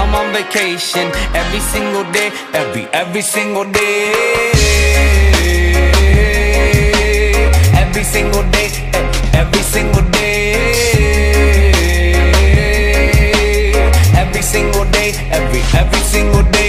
I'm on vacation. Every single day, every single day. Every single